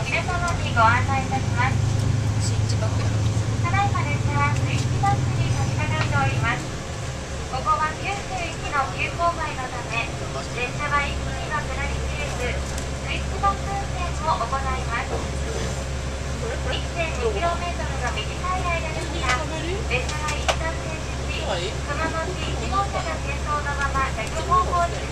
皆様にご案内いたします。 スイッチバックやろ。 ただいま列車はスイッチバックに差し掛かっております。ここは九州行きの急勾配のため、列車は一気には下りきれず、スイッチバック運転を行います。1.2km の短い間ですが、列車は一旦停止し、その後1号車が先頭のまま逆方向に